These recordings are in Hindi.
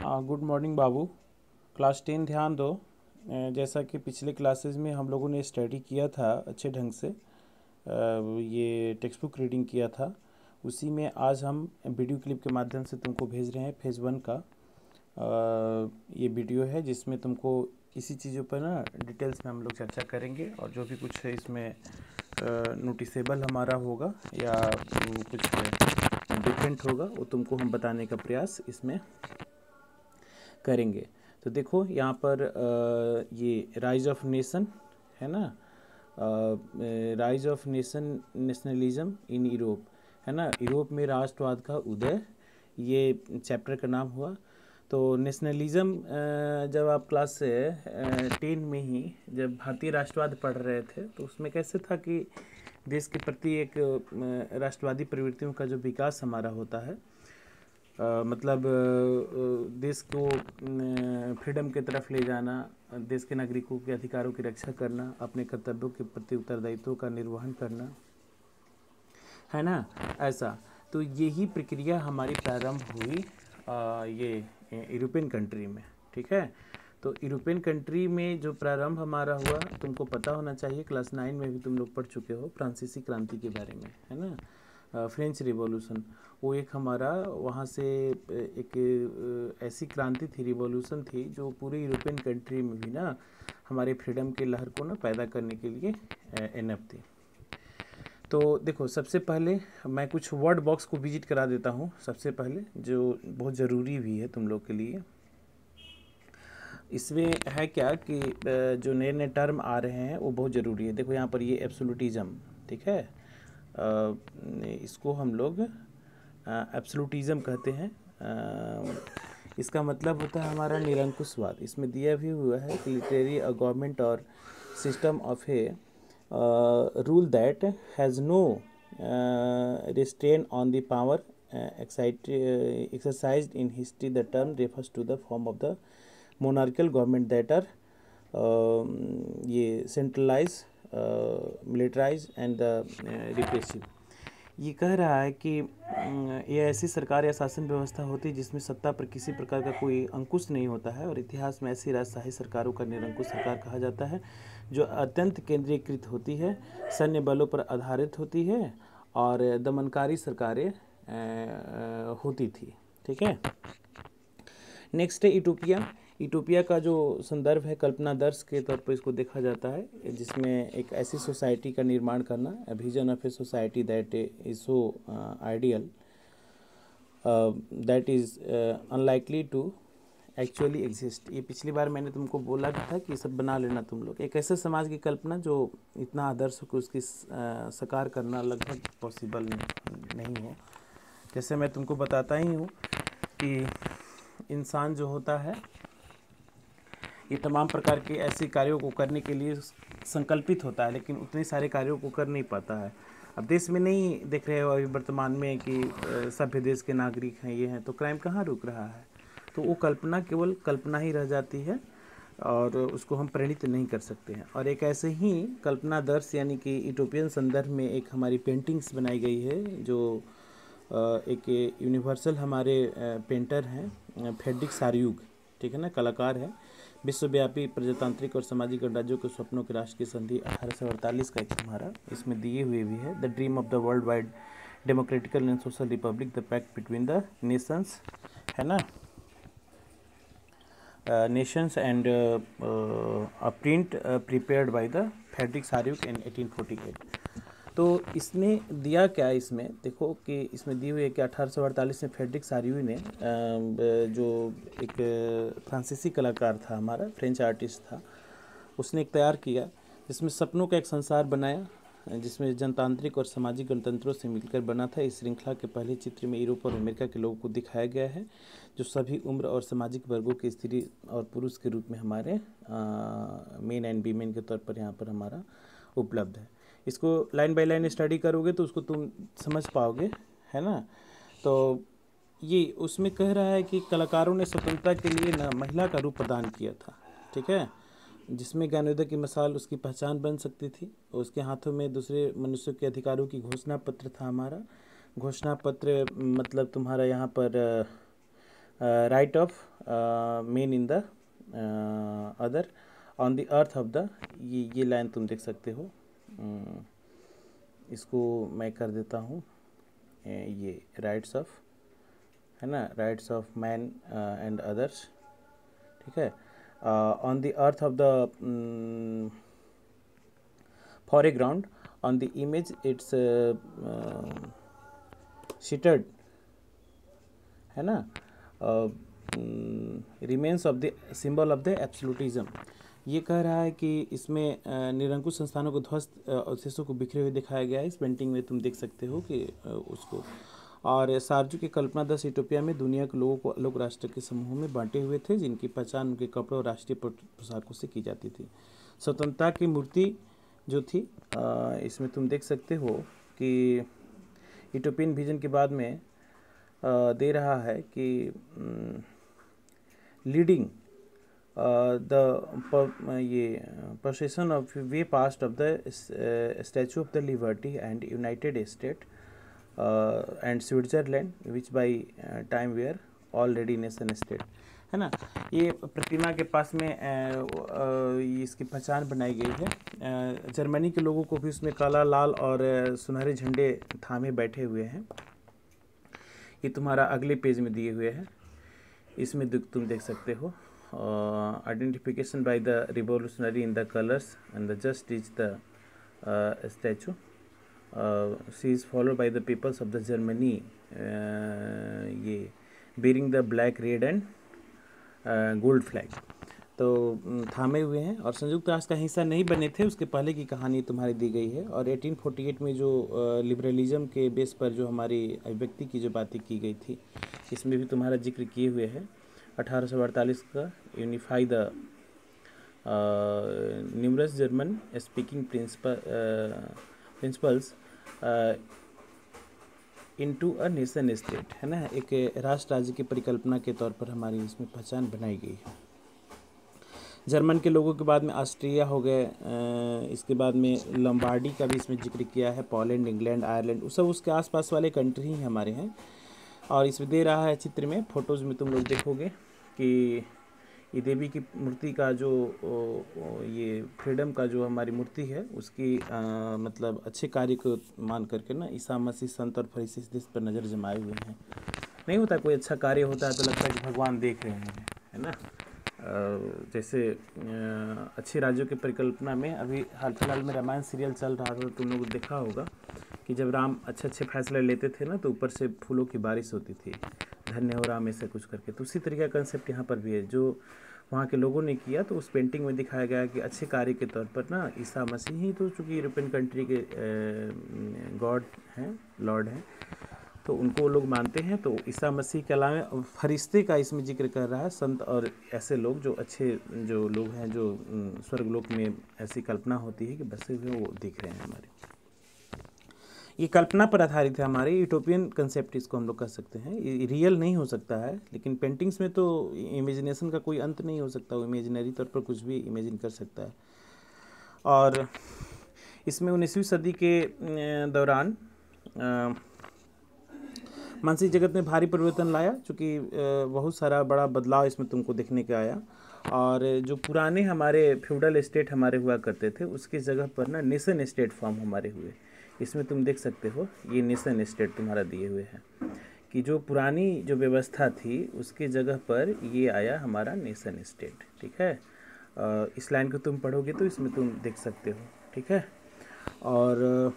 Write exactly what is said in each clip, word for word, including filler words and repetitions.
गुड मॉर्निंग बाबू। क्लास टेन ध्यान दो। अ, जैसा कि पिछले क्लासेस में हम लोगों ने स्टडी किया था अच्छे ढंग से, अ, ये टेक्स्ट बुक रीडिंग किया था, उसी में आज हम वीडियो क्लिप के माध्यम से तुमको भेज रहे हैं फेज़ वन का। अ, ये वीडियो है जिसमें तुमको इसी चीज़ों पर ना डिटेल्स में हम लोग चर्चा करेंगे, और जो भी कुछ है इसमें नोटिसेबल हमारा होगा या कुछ डिफरेंट होगा वो तुमको हम बताने का प्रयास इसमें करेंगे। तो देखो यहाँ पर आ, ये राइज ऑफ नेशन है ना, rise of nation nationalism in Europe है ना, यूरोप में राष्ट्रवाद का उदय, ये चैप्टर का नाम हुआ। तो नेशनलिज्म जब आप क्लास टेन में ही जब भारतीय राष्ट्रवाद पढ़ रहे थे तो उसमें कैसे था कि देश के प्रति एक राष्ट्रवादी प्रवृत्तियों का जो विकास हमारा होता है, Uh, मतलब uh, देश को फ्रीडम की तरफ ले जाना, देश के नागरिकों के अधिकारों की रक्षा करना, अपने कर्तव्यों के प्रति उत्तरदायित्व का निर्वहन करना, है ना, ऐसा। तो यही प्रक्रिया हमारी प्रारंभ हुई आ, ये यूरोपियन कंट्री में, ठीक है। तो यूरोपियन कंट्री में जो प्रारंभ हमारा हुआ, तुमको पता होना चाहिए, क्लास नाइन में भी तुम लोग पढ़ चुके हो फ्रांसीसी क्रांति के बारे में, है ना, फ्रेंच रिवॉल्यूशन। वो एक हमारा वहाँ से एक ऐसी क्रांति थी, रिवॉल्यूशन थी, जो पूरे यूरोपियन कंट्री में भी ना हमारे फ्रीडम के लहर को ना पैदा करने के लिए एनफ थी। तो देखो, सबसे पहले मैं कुछ वर्ड बॉक्स को विजिट करा देता हूँ सबसे पहले, जो बहुत ज़रूरी भी है तुम लोग के लिए। इसमें है क्या कि जो नए नए टर्म आ रहे हैं वो बहुत ज़रूरी है। देखो यहाँ पर ये एब्सोल्यूटिज्म, ठीक है, इसको हम लोग एब्सोल्यूटिज्म कहते हैं। इसका मतलब होता है हमारा निरंकुशवाद। इसमें दिया भी हुआ है कि लिटरेरी अ गवर्नमेंट और system of a rule that has no restrain on the power exercised in history. The term refers to the form of the monarchical government that are ये centralize, militarize and the repressive. ये कह रहा है कि ये ऐसी सरकार या शासन व्यवस्था होती है जिसमें सत्ता पर किसी प्रकार का कोई अंकुश नहीं होता है, और इतिहास में ऐसी राजशाही सरकारों का निरंकुश सरकार कहा जाता है, जो अत्यंत केंद्रीकृत होती है, सैन्य बलों पर आधारित होती है और दमनकारी सरकारें होती थी, ठीक है। नेक्स्ट है यूटोपिया। यूटोपिया का जो संदर्भ है कल्पनादर्श के तौर पर इसको देखा जाता है, जिसमें एक ऐसी सोसाइटी का निर्माण करना, vision of a society that is so ideal that is unlikely to actually exist. ये पिछली बार मैंने तुमको बोला भी था कि ये सब बना लेना तुम लोग। एक ऐसे समाज की कल्पना जो इतना आदर्श हो कि उसकी साकार करना लगभग पॉसिबल नहीं हो। जैसे मैं तुमको बताता ही हूँ कि इंसान जो होता है ये तमाम प्रकार के ऐसे कार्यों को करने के लिए संकल्पित होता है, लेकिन उतने सारे कार्यों को कर नहीं पाता है। अब देश में नहीं देख रहे हो अभी वर्तमान में कि सभ्य देश के नागरिक हैं, ये हैं, तो क्राइम कहाँ रुक रहा है। तो वो कल्पना केवल कल्पना ही रह जाती है और उसको हम प्रेरित नहीं कर सकते हैं। और एक ऐसे ही कल्पनादर्श यानी कि यूटोपियन संदर्भ में एक हमारी पेंटिंग्स बनाई गई है, जो एक यूनिवर्सल हमारे पेंटर हैं फ्रेडरिक सारयूग, ठीक है ना, कलाकार है। विश्वव्यापी प्रजातांत्रिक और सामाजिक गणराज्यों के स्वप्नों के राष्ट्र की संधि अठारह सौ अड़तालीस का एक हमारा इसमें दिए हुए भी है। The dream of the world wide democratical and social republic, the pact between the nations, है ना, nations and a print prepared by the Frederick Sorrieu in eighteen forty eight. तो इसने दिया क्या, इसमें देखो कि इसमें दी हुई है कि अठारह सौ अड़तालीस में फ्रेडरिक सारयूग ने, जो एक फ्रांसीसी कलाकार था हमारा, फ्रेंच आर्टिस्ट था, उसने एक तैयार किया जिसमें सपनों का एक संसार बनाया, जिसमें जनतांत्रिक और सामाजिक गणतंत्रों से मिलकर बना था। इस श्रृंखला के पहले चित्र में यूरोप और अमेरिका के लोगों को दिखाया गया है, जो सभी उम्र और सामाजिक वर्गों के स्त्री और पुरुष के रूप में हमारे मेन एंड वीमेन के तौर पर यहाँ पर हमारा उपलब्ध है। इसको लाइन बाय लाइन स्टडी करोगे तो उसको तुम समझ पाओगे, है ना। तो ये उसमें कह रहा है कि कलाकारों ने स्वतंत्रता के लिए ना महिला का रूप प्रदान किया था, ठीक है, जिसमें ज्ञानोदय की मिसाल उसकी पहचान बन सकती थी। उसके हाथों में दूसरे मनुष्यों के अधिकारों की घोषणा पत्र था हमारा। घोषणा पत्र मतलब तुम्हारा यहाँ पर right of men in the other on the earth of the, ये ये लाइन तुम देख सकते हो। अम, इसको मैं कर देता हूँ, ये राइट्स ऑफ, है ना, rights of man and others, ठीक है। On the earth of the foreground on the image it's uh, uh, shittered, है ना, remains of the symbol of the absolutism. ये कह रहा है कि इसमें uh, निरंकुश संस्थानों को ध्वस्त अवशेषों को बिखरे हुए दिखाया गया है। इस पेंटिंग में तुम देख सकते हो कि uh, उसको, और सार्जू की कल्पना दस यूटोपिया में दुनिया के लोगों को अलग राष्ट्र के समूहों में बांटे हुए थे, जिनकी पहचान उनके कपड़ों और राष्ट्रीय पोशाकों से की जाती थी। स्वतंत्रता की मूर्ति जो थी, आ, इसमें तुम देख सकते हो कि यूटोपियन विजन के बाद में आ, दे रहा है कि लीडिंग द ये procession of way past of the statue of the liberty and United State and Switzerland which by time were already nation state, है ना। ये प्रतिमा के पास में आ, आ, इसकी पहचान बनाई गई है। जर्मनी के लोगों को भी उसमें काला, लाल और सुनहरे झंडे थामे बैठे हुए हैं। ये तुम्हारा अगले पेज में दिए हुए हैं, इसमें तुम देख सकते हो। Identification by the revolutionary in the colours and the just is the statue, she is followed by the peoples of the Germany, ये bearing the black, red and gold flag, तो थामे हुए हैं और संयुक्त राष्ट्र का हिस्सा नहीं बने थे। उसके पहले की कहानी तुम्हारी दी गई है। और अठारह सौ अड़तालीस में जो लिबरलिज्म के बेस पर जो हमारी अभिव्यक्ति की जो बातें की गई थी, इसमें भी तुम्हारा जिक्र किए हुए है। अठारह सौ अड़तालीस का unify the numerous German speaking principals into a nation state, है ना, एक राष्ट्र राज्य की परिकल्पना के तौर पर हमारी इसमें पहचान बनाई गई है। जर्मन के लोगों के बाद में ऑस्ट्रिया हो गए, इसके बाद में लंबार्डी का भी इसमें जिक्र किया है, पोलैंड, इंग्लैंड, आयरलैंड, वो सब उसके आसपास वाले कंट्री ही हमारे हैं। और इसमें दे रहा है चित्र में, फोटोज़ में तुम लोग देखोगे कि ये देवी की मूर्ति का जो ये फ्रीडम का जो हमारी मूर्ति है, उसकी आ, मतलब अच्छे कार्य को मान करके ना ईसा मसीह, संत और फरीसी इस देश पर नज़र जमाए हुए हैं। नहीं होता कोई अच्छा कार्य होता है तो लगता है कि भगवान देख रहे हैं, है ना। जैसे अच्छे राज्यों की परिकल्पना में अभी हाल फिलहाल में रामायण सीरियल चल रहा था, तुम लोग देखा होगा कि जब राम अच्छे अच्छे फैसले लेते थे ना, तो ऊपर से फूलों की बारिश होती थी, धन्य हो राम, ऐसा कुछ करके। तो उसी तरीके का कंसेप्ट यहाँ पर भी है, जो वहाँ के लोगों ने किया। तो उस पेंटिंग में दिखाया गया कि अच्छे कार्य के तौर पर ना ईसा मसीह ही तो, चूँकि यूरोपियन कंट्री के गॉड हैं, लॉर्ड हैं, तो उनको लोग मानते हैं। तो ईसा मसीह के अलावा फरिश्ते का इसमें जिक्र कर रहा है, संत और ऐसे लोग जो अच्छे जो लोग हैं, जो स्वर्गलोक में ऐसी कल्पना होती है कि बसे हुए, वो दिख रहे हैं हमारे। ये कल्पना पर आधारित है, हमारे यूटोपियन कंसेप्ट इसको हम लोग कह सकते हैं। ये रियल नहीं हो सकता है, लेकिन पेंटिंग्स में तो इमेजिनेशन का कोई अंत नहीं हो सकता, वो इमेजिनरी तौर पर कुछ भी इमेजिन कर सकता है। और इसमें उन्नीसवीं सदी के दौरान मानसिक जगत में भारी परिवर्तन लाया, चूँकि बहुत सारा बड़ा बदलाव इसमें तुमको देखने को आया। और जो पुराने हमारे फ्यूडल स्टेट हमारे हुआ करते थे, उसकी जगह पर ना नेशन स्टेट फॉर्म हमारे हुए। इसमें तुम देख सकते हो, ये नेशन स्टेट तुम्हारा दिए हुए हैं कि जो पुरानी जो व्यवस्था थी, उसकी जगह पर ये आया हमारा नेशन स्टेट, ठीक है। इस लाइन को तुम पढ़ोगे तो इसमें तुम देख सकते हो, ठीक है। और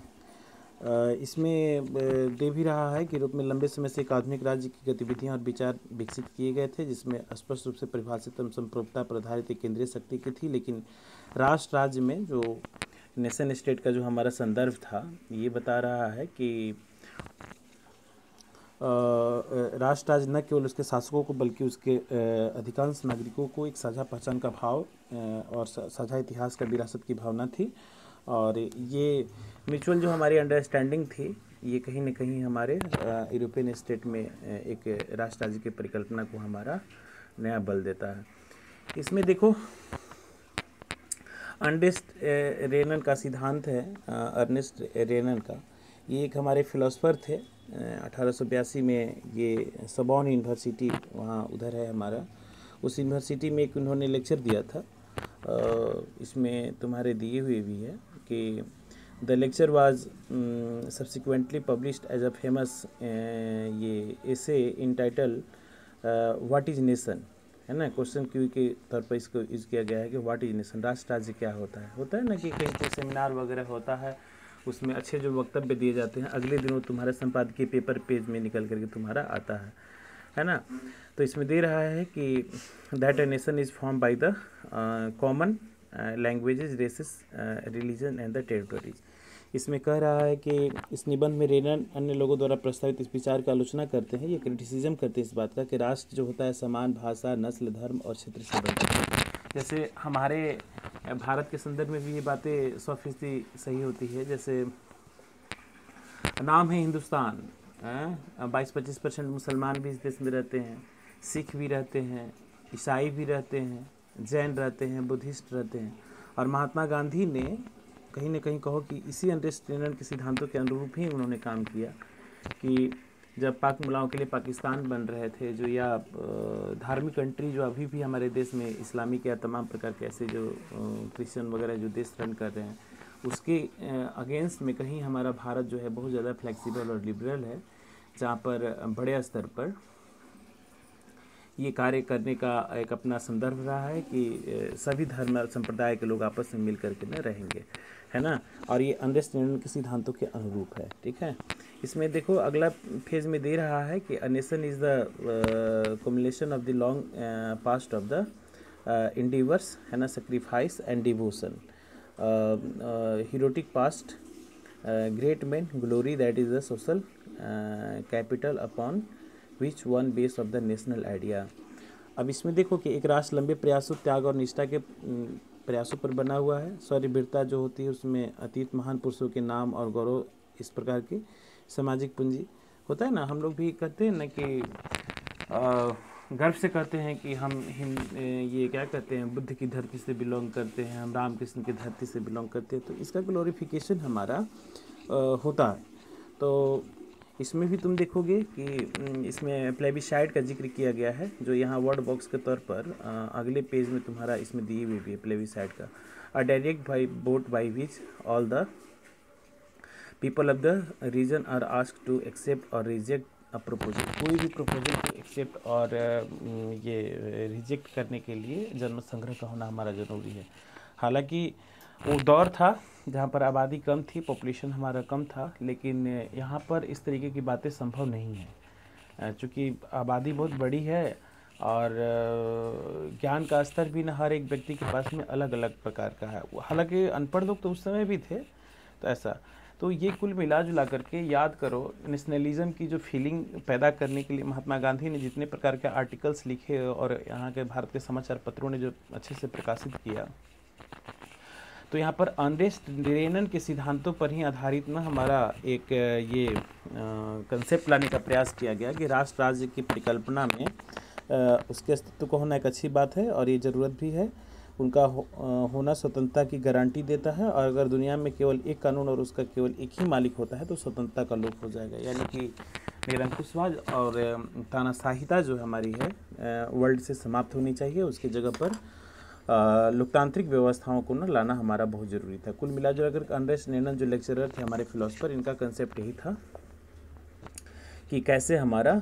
इसमें दे भी रहा है कि यूरोप में लंबे समय से एक आधुनिक राज्य की गतिविधियां और विचार विकसित किए गए थे, जिसमें स्पष्ट रूप से परिभाषित एवं संप्रभुता पर आधारित एक केंद्रीय शक्ति की थी। लेकिन राष्ट्र राज्य में जो नेशन स्टेट का जो हमारा संदर्भ था, ये बता रहा है कि राष्ट्र राज्य न केवल उसके शासकों को बल्कि उसके अधिकांश नागरिकों को एक साझा पहचान का भाव और साझा इतिहास का विरासत की भावना थी। और ये म्यूचुअल जो हमारी अंडरस्टैंडिंग थी, ये कहीं न कहीं हमारे यूरोपियन स्टेट में एक राष्ट्र राज्य की परिकल्पना को हमारा नया बल देता है। इसमें देखो, अर्नेस्ट रेनन का सिद्धांत है, अर्नेस्ट रेनन का, ये एक हमारे फिलोसफर थे, अठारह सौ बयासी में ये सबॉन यूनिवर्सिटी वहाँ उधर है हमारा, उस यूनिवर्सिटी में एक उन्होंने लेक्चर दिया था। इसमें तुम्हारे दिए हुए भी है कि the lecture was subsequently published as a famous ये essay in titled what is nation, है ना। क्वेश्चन क्यू के तौर पर इसको यूज़ किया गया है कि व्हाट इज नेशन, राष्ट्र राज्य क्या होता है। होता है ना कि कहीं पे सेमिनार वगैरह होता है, उसमें अच्छे जो वक्तव्य दिए जाते हैं, अगले दिन वो तुम्हारे संपादकीय पेपर पेज में निकल करके तुम्हारा आता है, है ना। तो इसमें दे रहा है कि that a nation is form by the common languages, races, religion and the territories. इसमें कह रहा है कि इस निबंध में रेनन अन्य लोगों द्वारा प्रस्तावित इस विचार की आलोचना करते हैं, ये क्रिटिसिज्म करते हैं इस बात का कि राष्ट्र जो होता है समान भाषा, नस्ल, धर्म और क्षेत्र से बनता है। जैसे हमारे भारत के संदर्भ में भी ये बातें सौ फीसदी सही होती है। जैसे नाम है हिंदुस्तान, बाईस पच्चीस परसेंट मुसलमान भी इस देश में रहते हैं, सिख भी रहते हैं, ईसाई भी रहते हैं, जैन रहते हैं, बुद्धिस्ट रहते हैं। और महात्मा गांधी ने कहीं ना कहीं कहो कि इसी अंडरस्टैंडिंग के सिद्धांतों के अनुरूप ही उन्होंने काम किया कि जब पाक मुलाओं के लिए पाकिस्तान बन रहे थे जो, या धार्मिक कंट्री जो अभी भी हमारे देश में इस्लामिक या तमाम प्रकार के ऐसे जो क्रिश्चियन वगैरह जो देश रन कर रहे हैं, उसके अगेंस्ट में कहीं हमारा भारत जो है बहुत ज़्यादा फ्लेक्सिबल और लिबरल है, जहाँ पर बड़े स्तर पर ये कार्य करने का एक अपना संदर्भ रहा है कि सभी धर्म और संप्रदाय के लोग आपस में मिल करके न रहेंगे, है ना। और ये अंडरस्टैंडिंग के सिद्धांतों के अनुरूप है, ठीक है। इसमें देखो अगला फेज में दे रहा है कि a nation is the cumulation of the long past of the endeavours, है ना, sacrifice and devotion, heroic past, great man, glory, that is the social capital upon which one base of the national idea. अब इसमें देखो कि एक राष्ट्र लंबे प्रयासों, त्याग और निष्ठा के प्रयासों पर बना हुआ है। शौर्य वीरता जो होती है उसमें अतीत महान पुरुषों के नाम और गौरव, इस प्रकार की सामाजिक पूंजी होता है ना। हम लोग भी कहते हैं ना कि गर्व से कहते हैं कि हम हिंद ये क्या कहते हैं, बुद्ध की धरती से बिलोंग करते हैं, हम रामकृष्ण की धरती से बिलोंग करते हैं, तो इसका ग्लोरिफिकेशन हमारा आ, होता है। तो इसमें भी तुम देखोगे कि इसमें प्लेबिसाइड का जिक्र किया गया है, जो यहाँ वर्ड बॉक्स के तौर पर आ, अगले पेज में तुम्हारा इसमें दिए हुए भी है प्लेबिसाइड का। A direct by vote by which all the people of the region are asked to accept और रिजेक्ट अ प्रपोजल। कोई भी प्रपोजल को एक्सेप्ट और ये रिजेक्ट करने के लिए जन्म संग्रह का होना हमारा ज़रूरी है। हालांकि वो दौर था जहाँ पर आबादी कम थी, पॉपुलेशन हमारा कम था, लेकिन यहाँ पर इस तरीके की बातें संभव नहीं है, चूँकि आबादी बहुत बड़ी है और ज्ञान का स्तर भी न हर एक व्यक्ति के पास में अलग अलग प्रकार का है। हालांकि अनपढ़ लोग तो उस समय भी थे, तो ऐसा तो ये कुल मिला जुला करके याद करो, नेशनलिज्म की जो फीलिंग पैदा करने के लिए महात्मा गांधी ने जितने प्रकार के आर्टिकल्स लिखे और यहाँ के भारत के समाचार पत्रों ने जो अच्छे से प्रकाशित किया, तो यहाँ पर अंडरस्टैंडिंग के सिद्धांतों पर ही आधारित ना हमारा एक ये कंसेप्ट लाने का प्रयास किया गया कि राष्ट्र राज्य की परिकल्पना में आ, उसके अस्तित्व को होना एक अच्छी बात है और ये ज़रूरत भी है। उनका हो, आ, होना स्वतंत्रता की गारंटी देता है, और अगर दुनिया में केवल एक कानून और उसका केवल एक ही मालिक होता है तो स्वतंत्रता का लोप हो जाएगा। यानी कि निरंकुशवाद और तानाशाहीता जो हमारी है वर्ल्ड से समाप्त होनी चाहिए, उसकी जगह पर लोकतांत्रिक व्यवस्थाओं को न लाना हमारा बहुत ज़रूरी था। कुल मिलाजुला कर अंडरस्टैंडिंग जो लेक्चरर थे हमारे फिलोसफर, इनका कंसेप्ट यही था कि कैसे हमारा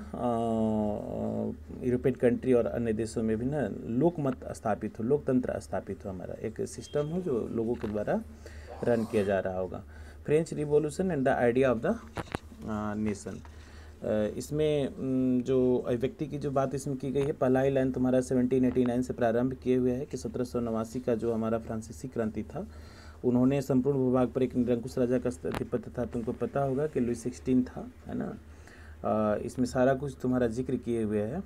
यूरोपियन कंट्री और अन्य देशों में भी ना लोकमत स्थापित हो, लोकतंत्र स्थापित हो, हमारा एक सिस्टम हो जो लोगों के द्वारा रन किया जा रहा होगा। French revolution and the idea of the nation, इसमें जो व्यक्ति की जो बात इसमें की गई है, पहला ही लाइन तुम्हारा सेवनटीन एटी नाइन से प्रारंभ किए हुए है कि सत्रह सौ नवासी का जो हमारा फ्रांसीसी क्रांति था, उन्होंने संपूर्ण भूभाग पर एक निरंकुश राजा का आधिपत्य था। तुमको पता होगा कि लुई सिक्सटीन था, है ना। आ, इसमें सारा कुछ तुम्हारा जिक्र किए हुए है।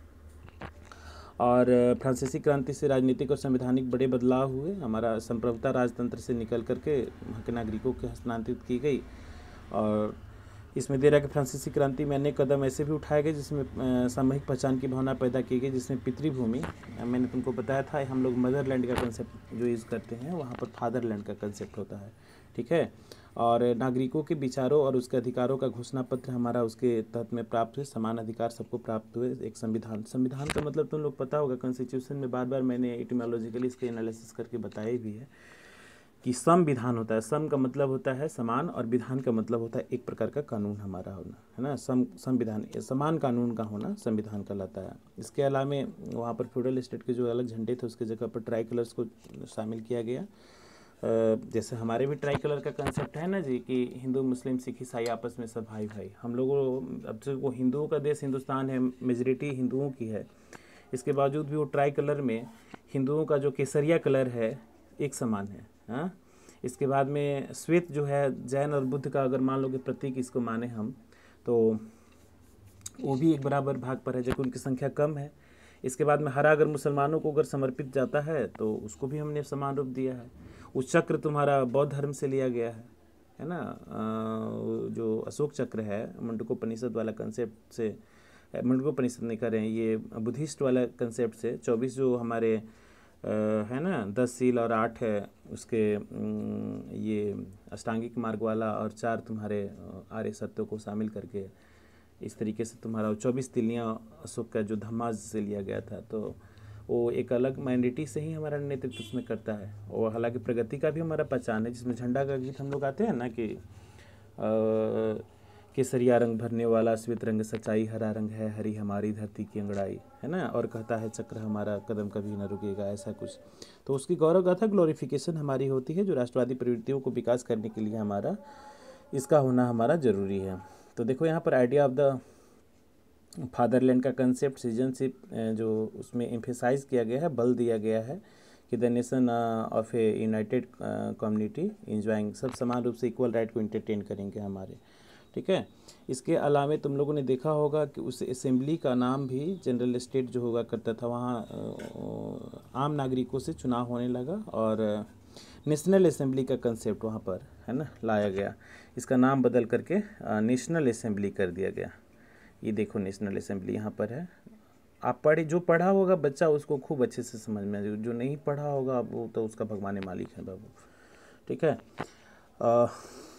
और फ्रांसीसी क्रांति से राजनीतिक और संवैधानिक बड़े बदलाव हुए। हमारा संप्रभुता राजतंत्र से निकल करके वहाँ के नागरिकों के हस्तांतरित की गई। और इसमें दे रहा है कि फ्रांसीसी क्रांति में अनेक कदम ऐसे भी उठाए गए जिसमें सामूहिक पहचान की भावना पैदा की गई, जिसमें पितृभूमि, मैंने तुमको बताया था हम लोग मदरलैंड का कंसेप्ट जो यूज़ करते हैं, वहाँ पर फादरलैंड का कंसेप्ट होता है, ठीक है। और नागरिकों के विचारों और उसके अधिकारों का घोषणा पत्र हमारा उसके तहत में प्राप्त हुए। समान अधिकार सबको प्राप्त हुए। एक संविधान, संविधान का मतलब तुम लोग पता होगा, कॉन्स्टिट्यूशन में बार बार मैंने एटिमोलॉजिकली इसके एनालिसिस करके बताया भी है कि संविधान होता है, सम का मतलब होता है समान और विधान का मतलब होता है एक प्रकार का कानून हमारा होना, है ना। सम संविधान समान कानून का होना संविधान कहलाता है। इसके अलावा वहाँ पर फ्यूडल स्टेट के जो अलग झंडे थे उसके जगह पर ट्राई कलर्स को शामिल किया गया। जैसे हमारे भी ट्राई कलर का कंसेप्ट है ना जी, कि हिंदू मुस्लिम सिख ईसाई आपस में सब भाई भाई। हम लोगों, अब से वो हिंदुओं का देश हिंदुस्तान है, मेजॉरिटी हिंदुओं की है, इसके बावजूद भी वो ट्राई कलर में हिंदुओं का जो केसरिया कलर है एक समान है। हाँ, इसके बाद में श्वेत जो है जैन और बुद्ध का अगर मान लो कि प्रतीक इसको माने हम, तो वो भी एक बराबर भाग पर है, जबकि उनकी संख्या कम है। इसके बाद में हरा अगर मुसलमानों को अगर समर्पित जाता है तो उसको भी हमने समान रूप दिया है। उस चक्र तुम्हारा बौद्ध धर्म से लिया गया है, है ना। जो अशोक चक्र है मुंडकोपनिषद वाला कंसेप्ट से, मुंडकोपनिषद नहीं कर रहे हैं, ये बुद्धिस्ट वाला कंसेप्ट से चौबीस जो हमारे है ना दस सील और आठ है उसके ये अष्टांगिक मार्ग वाला, और चार तुम्हारे आर्य सत्यों को शामिल करके इस तरीके से तुम्हारा चौबीस तिलियाँ अशोक का जो धम्माज से लिया गया था, तो वो एक अलग माइनॉरिटी से ही हमारा नेतृत्व उसमें करता है। और हालांकि प्रगति का भी हमारा पहचान है, जिसमें झंडा का गीत हम लोग आते हैं ना कि केसरिया रंग भरने वाला, श्वेत रंग सच्चाई, हरा रंग है हरी हमारी धरती की अंगड़ाई, है ना। और कहता है चक्र हमारा कदम कभी न रुकेगा, ऐसा कुछ। तो उसकी गौरव गाथा ग्लोरिफिकेशन हमारी होती है, जो राष्ट्रवादी प्रवृत्तियों को विकास करने के लिए हमारा इसका होना हमारा ज़रूरी है। तो देखो यहाँ पर आइडिया ऑफ द फादरलैंड का कंसेप्ट, सिटीजनशिप जो उसमें एम्फेसाइज किया गया है, बल दिया गया है कि the nation of a united community enjoying, सब समान रूप से इक्वल राइट को इंटरटेन करेंगे हमारे, ठीक है। इसके अलावा तुम लोगों ने देखा होगा कि उस असेंबली का नाम भी जनरल स्टेट जो हुआ करता था, वहाँ आम नागरिकों से चुनाव होने लगा और नेशनल असेंबली का कंसेप्ट वहाँ पर, है ना, लाया गया। इसका नाम बदल करके नेशनल असेंबली कर दिया गया। ये देखो नेशनल असेंबली यहाँ पर है। आप पढ़े, जो पढ़ा होगा बच्चा उसको खूब अच्छे से समझ में, जो, जो नहीं पढ़ा होगा वो तो उसका भगवान मालिक है बाबू, ठीक है। आ,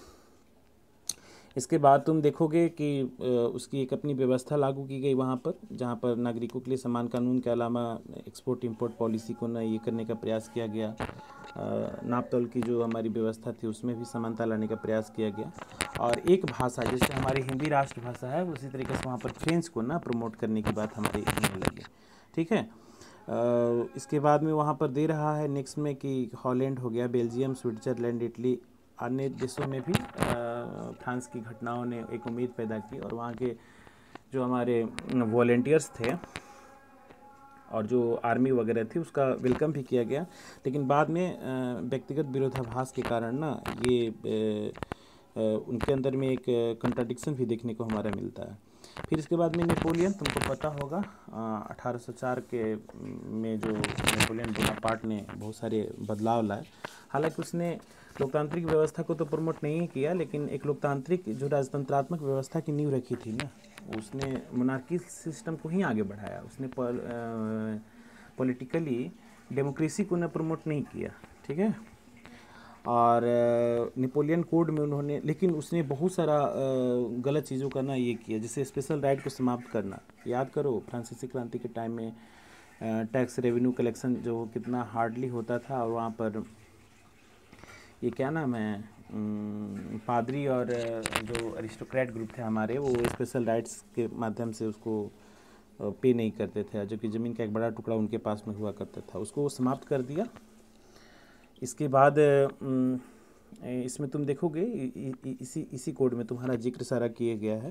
इसके बाद तुम देखोगे कि उसकी एक अपनी व्यवस्था लागू की गई वहाँ पर, जहाँ पर नागरिकों के लिए समान कानून के अलावा एक्सपोर्ट इंपोर्ट पॉलिसी को ना ये करने का प्रयास किया गया। नापतोल की जो हमारी व्यवस्था थी उसमें भी समानता लाने का प्रयास किया गया। और एक भाषा, जैसे हमारी हिंदी राष्ट्रभाषा है, उसी तरीके से वहाँ पर फ्रेंच को ना प्रमोट करने की बात हमारी होने लगी, ठीक है। इसके बाद में वहाँ पर दे रहा है नेक्स्ट में कि हॉलैंड हो गया, बेल्जियम, स्विट्जरलैंड, इटली, अन्य देशों में भी फ्रांस की घटनाओं ने एक उम्मीद पैदा की, और वहाँ के जो हमारे वॉलेंटियर्स थे और जो आर्मी वगैरह थी उसका वेलकम भी किया गया। लेकिन बाद में व्यक्तिगत विरोधाभास के कारण ना ये उनके अंदर में एक कंट्राडिक्शन भी देखने को हमारा मिलता है। फिर इसके बाद में नेपोलियन, तुमको पता होगा अठारह सौ चार के में जो नेपोलियन बोनापार्ट ने बहुत सारे बदलाव लाए। हालांकि उसने लोकतांत्रिक व्यवस्था को तो प्रमोट नहीं किया, लेकिन एक लोकतांत्रिक जो राजतंत्रात्मक व्यवस्था की नींव रखी थी ना, उसने मोनार्की सिस्टम को ही आगे बढ़ाया। उसने पॉलिटिकली डेमोक्रेसी को न प्रमोट नहीं किया, ठीक है। और नेपोलियन कोड में उन्होंने, लेकिन उसने बहुत सारा गलत चीज़ों का ना ये किया, जैसे स्पेशल राइट को समाप्त करना। याद करो फ्रांसीसी क्रांति के टाइम में टैक्स रेवेन्यू कलेक्शन जो कितना हार्डली होता था, और वहाँ पर ये क्या नाम है, पादरी और जो अरिस्टोक्रेट ग्रुप थे हमारे, वो स्पेशल राइट्स के माध्यम से उसको पे नहीं करते थे, जो कि ज़मीन का एक बड़ा टुकड़ा उनके पास में हुआ करता था, उसको वो समाप्त कर दिया। इसके बाद इसमें तुम देखोगे इसी इसी कोड में तुम्हारा जिक्र सारा किया गया है।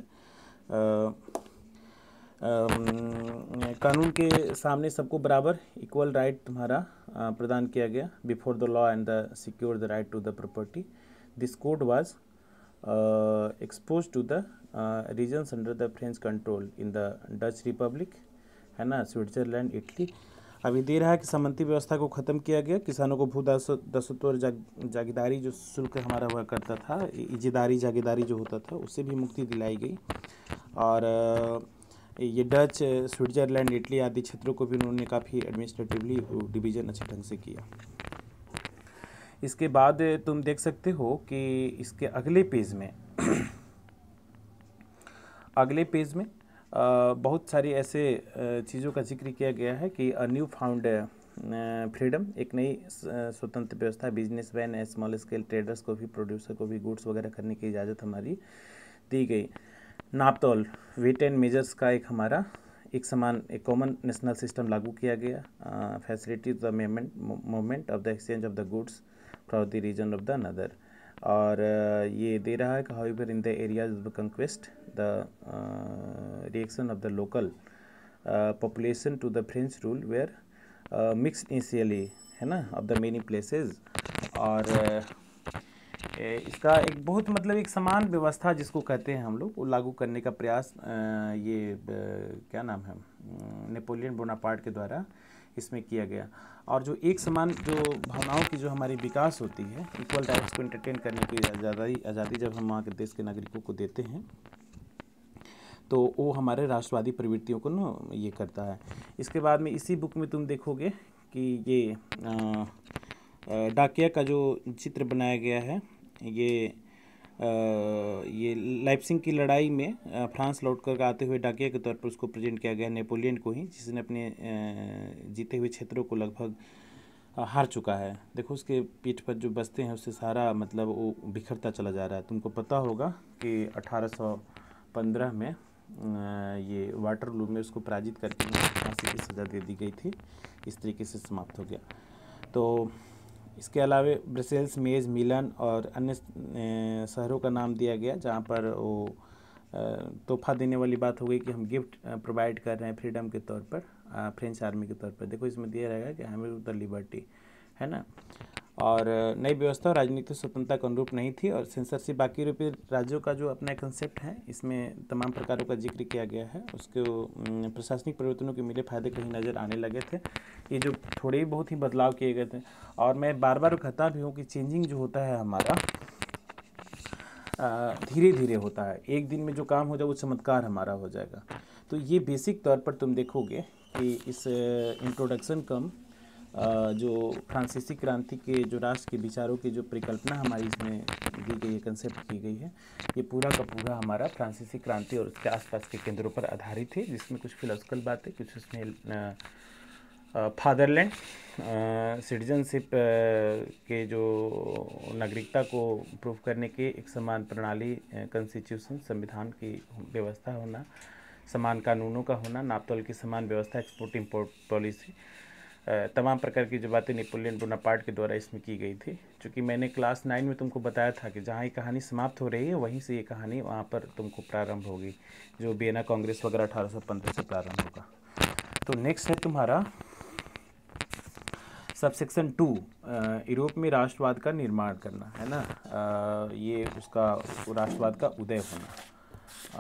कानून के सामने सबको बराबर इक्वल राइट तुम्हारा प्रदान किया गया, before the law and the secure the right to the property. This code was expose to the regions under the French control in the Dutch republic, है ना, स्विट्जरलैंड, इटली। अभी दे रहा है कि सामंती व्यवस्था को ख़त्म किया गया। किसानों को भू दासत्व और जाग, जागीदारी जो शुल्क हमारा हुआ करता था, इजादारी जागीदारी जो होता था, उससे भी मुक्ति दिलाई गई। और ये डच, स्विट्जरलैंड, इटली आदि क्षेत्रों को भी उन्होंने काफ़ी एडमिनिस्ट्रेटिवली डिवीज़न अच्छे ढंग से किया। इसके बाद तुम देख सकते हो कि इसके अगले पेज में अगले पेज में आ, बहुत सारी ऐसे चीज़ों का जिक्र किया गया है कि अ न्यू फाउंड फ्रीडम, एक नई स्वतंत्र व्यवस्था, businessmen small scale traders को भी, प्रोड्यूसर को भी गुड्स वगैरह करने की इजाज़त हमारी दी गई। नापतोल, वेट एंड मेजर्स का एक हमारा एक समान एक कॉमन नेशनल सिस्टम लागू किया गया। Facilities the movement movement of the exchange of the goods from the region of the another. और uh, ये दे रहा है कि however in the areas of the conquest the reaction of the local population to the French rule were mixed initially, है ना, ऑफ द मेनी प्लेसेस। और uh, इसका एक बहुत मतलब एक समान व्यवस्था जिसको कहते हैं हम लोग, वो लागू करने का प्रयास ये क्या नाम है, नेपोलियन बोनापार्ट के द्वारा इसमें किया गया। और जो एक समान जो भावनाओं की जो हमारी विकास होती है, इक्वल राइट्स को एंटरटेन करने की आज़ादी आज़ादी जब हम वहाँ के देश के नागरिकों को देते हैं तो वो हमारे राष्ट्रवादी प्रवृत्तियों को ना ये करता है। इसके बाद में इसी बुक में तुम देखोगे कि ये डाकिया का जो चित्र बनाया गया है, ये आ, ये लाइप्सिंग की लड़ाई में आ, फ्रांस लौट कर आते हुए डाकिया के तौर पर उसको प्रेजेंट किया गया, नेपोलियन को ही, जिसने अपने आ, जीते हुए क्षेत्रों को लगभग हार चुका है। देखो उसके पीठ पर जो बस्ते हैं उससे सारा मतलब वो बिखरता चला जा रहा है। तुमको पता होगा कि अठारह सौ पंद्रह में आ, ये वाटरलू में उसको पराजित करके फांसी की सज़ा दे दी गई थी। इस तरीके से समाप्त हो गया। तो इसके अलावा ब्रसेल्स, मेज, मिलान और अन्य शहरों का नाम दिया गया जहाँ पर वो तोहफा देने वाली बात हो गई कि हम गिफ्ट प्रोवाइड कर रहे हैं फ्रीडम के तौर पर, फ्रेंच आर्मी के तौर पर। देखो इसमें दिया रहेगा कि हमें द लिबर्टी, है ना। और नई व्यवस्था और राजनीतिक स्वतंत्रता के अनुरूप नहीं थी। और सेंसरशिप, बाकी यूरोपीय राज्यों का जो अपना कंसेप्ट है, इसमें तमाम प्रकारों का जिक्र किया गया है। उसके प्रशासनिक परिवर्तनों के मिले फायदे कहीं नज़र आने लगे थे। ये जो थोड़े ही बहुत ही बदलाव किए गए थे। और मैं बार बार कहता भी हूँ कि चेंजिंग जो होता है हमारा धीरे धीरे होता है। एक दिन में जो काम हो जाए वो चमत्कार हमारा हो जाएगा। तो ये बेसिक तौर पर तुम देखोगे कि इस इंट्रोडक्शन कम जो फ्रांसीसी क्रांति के जो राष्ट्र के विचारों की जो परिकल्पना हमारी इसमें दी गई है, कंसेप्ट की गई है, ये पूरा का पूरा हमारा फ्रांसीसी क्रांति और उसके आसपास के केंद्रों पर आधारित है, जिसमें कुछ फिलोसफिकल बातें, कुछ उसमें फादरलैंड, सिटीजनशिप के जो नागरिकता को प्रूव करने के एक समान प्रणाली, कॉन्स्टिट्यूशन, संविधान की व्यवस्था होना, समान कानूनों का होना, नापतोल की समान व्यवस्था, एक्सपोर्ट इंपोर्ट पॉलिसी, तमाम प्रकार की जो बातें नेपोलियन बोनापार्ट के द्वारा इसमें की गई थी। चूँकि मैंने क्लास नाइन में तुमको बताया था कि जहाँ ये कहानी समाप्त हो रही है वहीं से ये कहानी वहाँ पर तुमको प्रारंभ होगी, जो वियना कांग्रेस वगैरह अठारह सौ पंद्रह से प्रारंभ होगा। तो नेक्स्ट है तुम्हारा सबसेक्शन टू, यूरोप में राष्ट्रवाद का निर्माण करना, है ना। आ, ये उसका राष्ट्रवाद का उदय होना।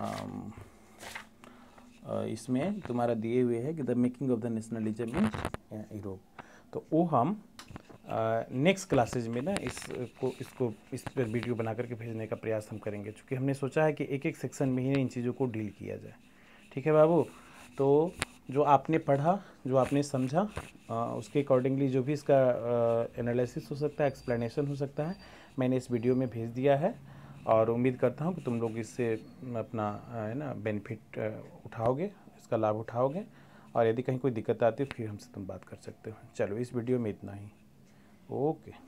आ, इसमें तुम्हारा दिए हुए है कि the making of the nationalism in Europe. तो वो हम नेक्स्ट क्लासेज में ना इसको इसको इस पर वीडियो बना करके भेजने का प्रयास हम करेंगे, क्योंकि हमने सोचा है कि एक एक सेक्शन में ही इन चीज़ों को डील किया जाए। ठीक है बाबू। तो जो आपने पढ़ा, जो आपने समझा, आ, उसके अकॉर्डिंगली जो भी इसका एनालिसिस हो सकता है, एक्सप्लेनेशन हो सकता है, मैंने इस वीडियो में भेज दिया है। और उम्मीद करता हूँ कि तुम लोग इससे अपना है ना बेनिफिट उठाओगे, इसका लाभ उठाओगे। और यदि कहीं कोई दिक्कत आती है फिर हमसे तुम बात कर सकते हो। चलो इस वीडियो में इतना ही। ओके।